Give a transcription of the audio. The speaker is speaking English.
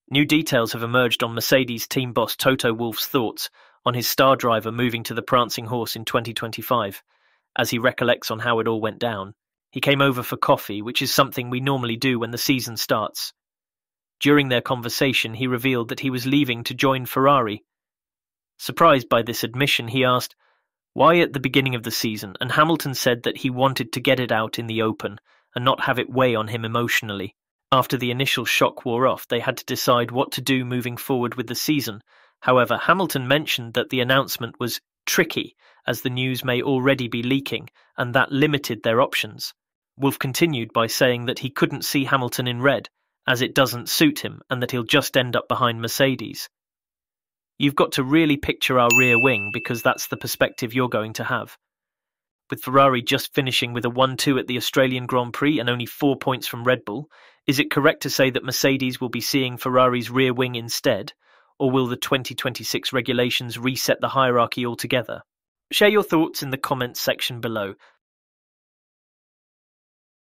New details have emerged on Mercedes team boss Toto Wolff's thoughts on his star driver moving to the prancing horse in 2025, as he recollects on how it all went down. He came over for coffee, which is something we normally do when the season starts. During their conversation, he revealed that he was leaving to join Ferrari. Surprised by this admission, he asked, "Why at the beginning of the season?" And Hamilton said that he wanted to get it out in the open and not have it weigh on him emotionally. After the initial shock wore off, they had to decide what to do moving forward with the season. However, Hamilton mentioned that the announcement was tricky, as the news may already be leaking, and that limited their options. Wolff continued by saying that he couldn't see Hamilton in red, as it doesn't suit him, and that he'll just end up behind Mercedes. You've got to really picture our rear wing, because that's the perspective you're going to have. With Ferrari just finishing with a 1-2 at the Australian Grand Prix and only 4 points from Red Bull, is it correct to say that Mercedes will be seeing Ferrari's rear wing instead, or will the 2026 regulations reset the hierarchy altogether? Share your thoughts in the comments section below,